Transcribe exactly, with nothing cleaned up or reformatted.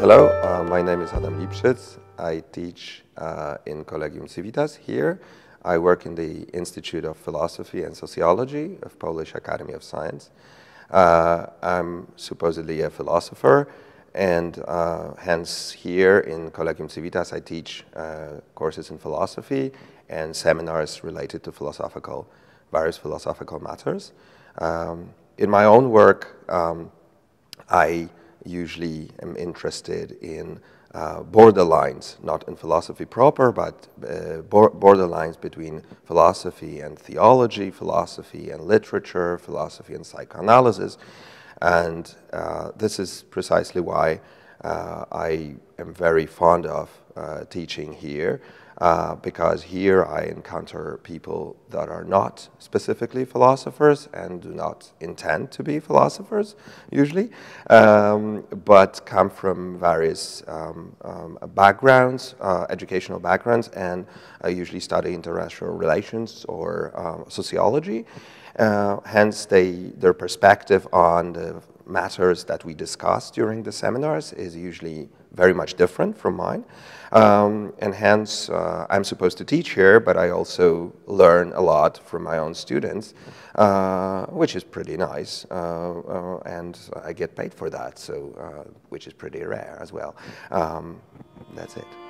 Hello, uh, my name is Adam Lipschitz. I teach uh, in Collegium Civitas here. I work in the Institute of Philosophy and Sociology of Polish Academy of Science. Uh, I'm supposedly a philosopher, and uh, hence here in Collegium Civitas I teach uh, courses in philosophy and seminars related to philosophical, various philosophical matters. Um, in my own work, um, I usually am interested in uh, borderlines, not in philosophy proper, but uh, bor borderlines between philosophy and theology, philosophy and literature, philosophy and psychoanalysis. And uh, this is precisely why uh, I am very fond of uh, teaching here, uh, because here I encounter people that are not specifically philosophers and do not intend to be philosophers, usually, um, but come from various um, um, backgrounds, uh, educational backgrounds, and uh, usually study international relations or uh, sociology. Uh, hence, they, their perspective on the matters that we discuss during the seminars is usually very much different from mine. Um, and hence, uh, I'm supposed to teach here, but I also learn a lot from my own students, uh, which is pretty nice. Uh, uh, and I get paid for that, so uh, which is pretty rare as well. Um, that's it.